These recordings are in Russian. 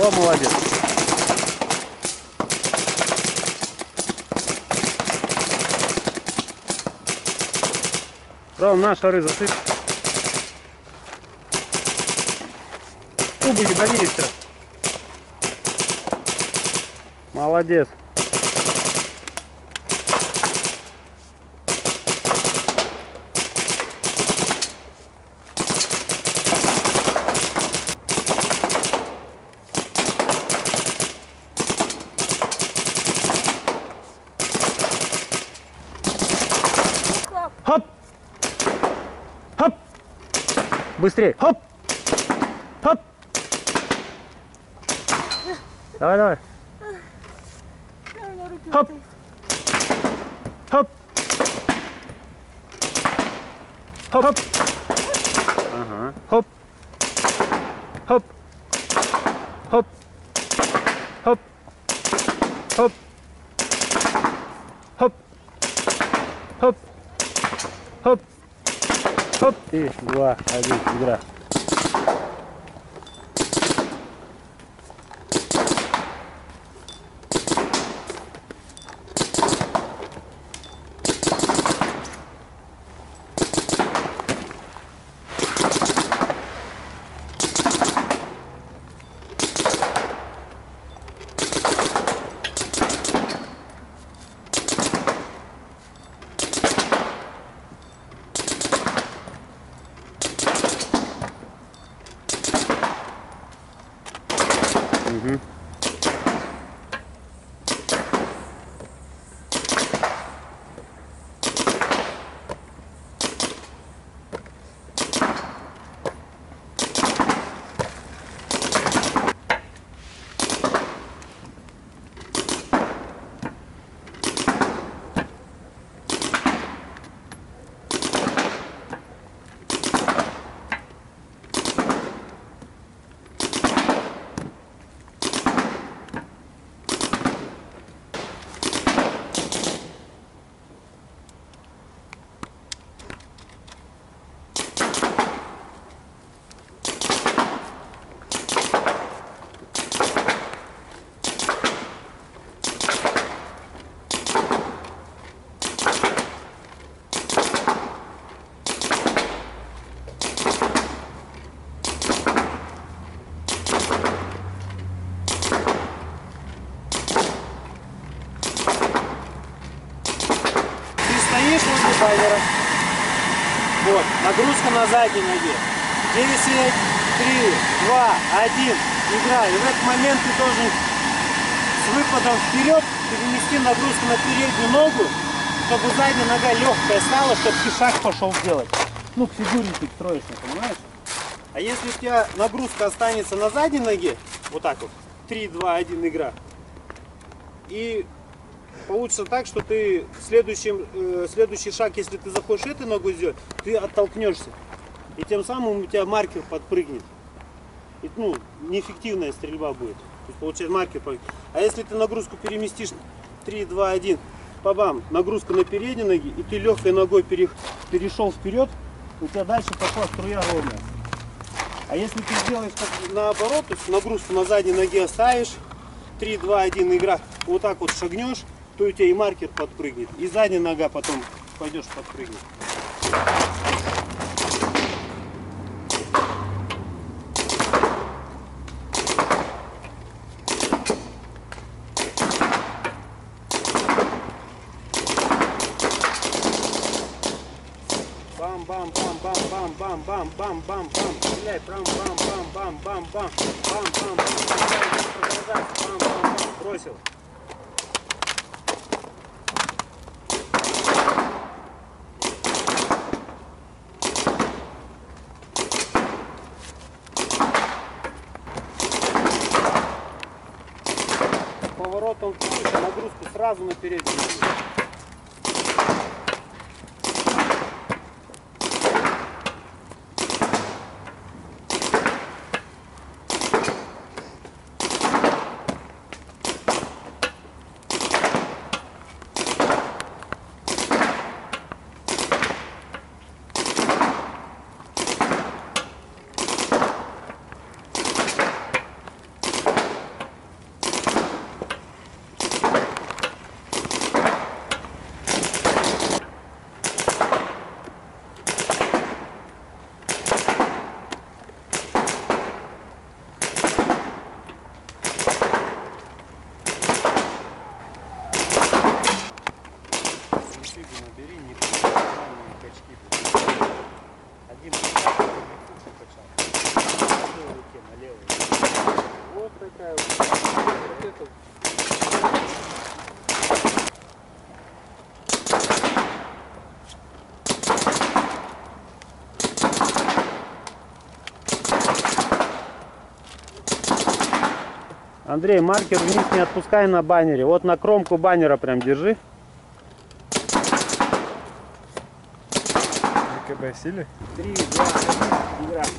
О, молодец. Ром, на шары засыпь. Трубы не давили все. Молодец. Хоп! Хоп! Быстрее! Хоп! Хоп! Давай, давай! Хоп! Хоп! Хоп! Хоп! Ага. Хоп! Хоп! Хоп! Хоп! Хоп! Хоп! Хоп! Хоп! Хоп! 3, 2, 1, игра. Угу. Байвера. Вот, нагрузка на задней ноге. 10, 3, 2, 1, игра. И в этот момент ты должен с выпадом вперед перенести нагрузку на переднюю ногу, чтобы задняя нога легкая стала, чтобы ты шаг пошел делать. Ну, к фигуре ты строишься, понимаешь? А если у тебя нагрузка останется на задней ноге, вот так вот, 3, 2, 1, игра, и получится так, что ты следующий шаг, если ты захочешь этой ногой сделать, ты оттолкнешься. И тем самым у тебя маркер подпрыгнет. И, ну, неэффективная стрельба будет. То есть, получается, маркер подпрыгнет. А если ты нагрузку переместишь 3, 2, 1, бабам, нагрузка на передней ноге, и ты легкой ногой перешел вперед, у тебя дальше пошла струя ровная. А если ты сделаешь как наоборот, то есть нагрузку на задней ноге оставишь, 3, 2, 1, игра, вот так вот шагнешь, то у тебя и маркер подпрыгнет, и задняя нога потом пойдешь подпрыгнет. Бам-бам-бам-бам-бам-бам-бам-бам-бам. Стреляй, бам-бам-бам-бам-бам-бам. Бам-бам-бам. Бам-бам-бам. Бросил. Поворотом вниз, нагрузку сразу на переднюю. не нормальные качки. Один качал. На одной руке, на левой. Вот такая вот это. Андрей, маркер вниз не отпускай на баннере. Вот на кромку баннера прям держи. ВКБ сили? 3, 2, 1, игра.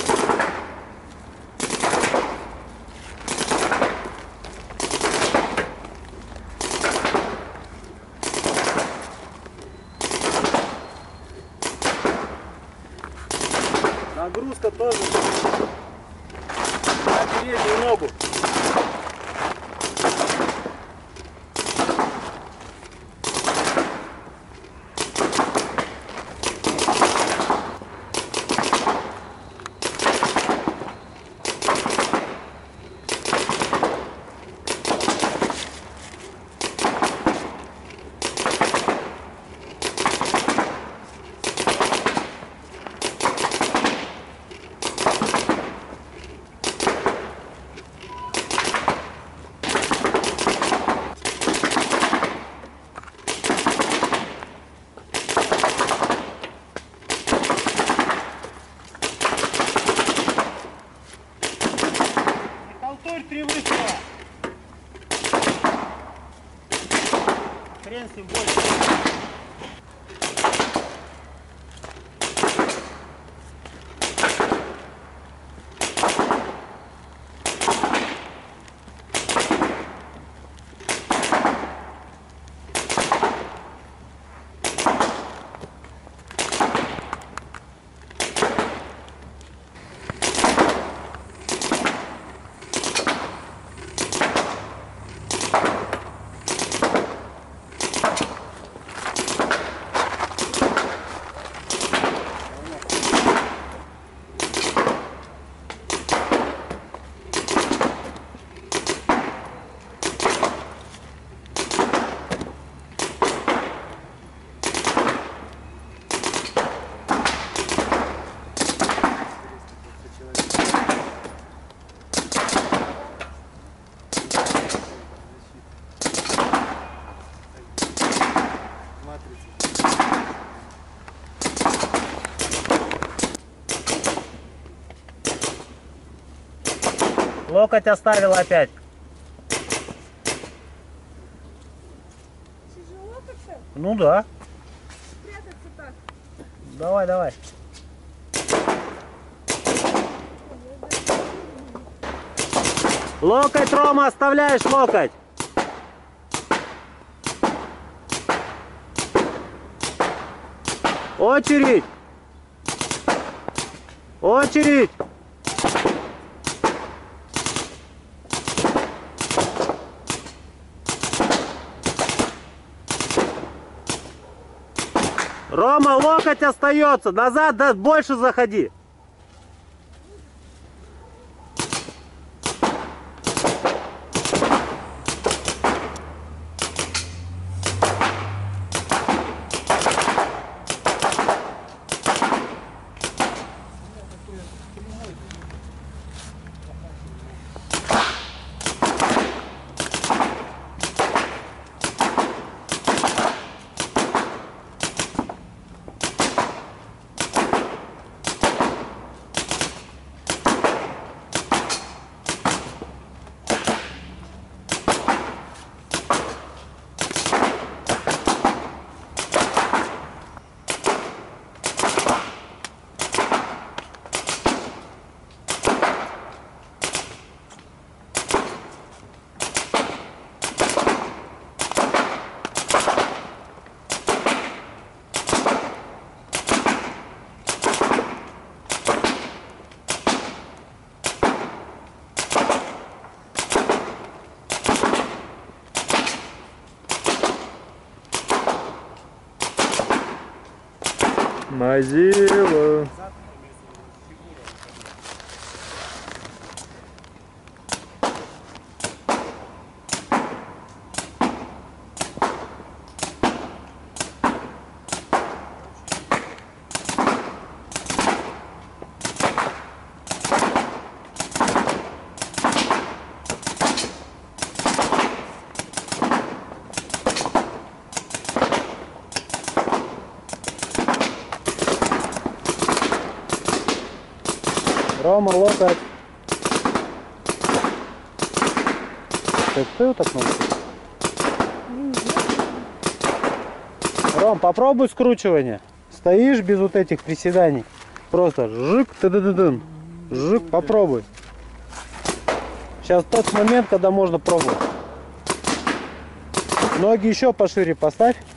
Нагрузка тоже на переднюю ногу. Три выстрела. Хрен с ним больше. Локоть оставил опять. Тяжело как-то? Ну да. Прятаться так. Давай, давай. Локоть, Рома, оставляешь локоть. Очередь. Очередь. Рома, локоть остается. Назад, да, больше заходи. Мазила. Рома, локоть. Ты так научился? Ром, попробуй скручивание. Стоишь без вот этих приседаний. Просто жик, ты-ды-ды-дын. Жик, попробуй. Сейчас тот момент, когда можно пробовать. Ноги еще пошире поставь.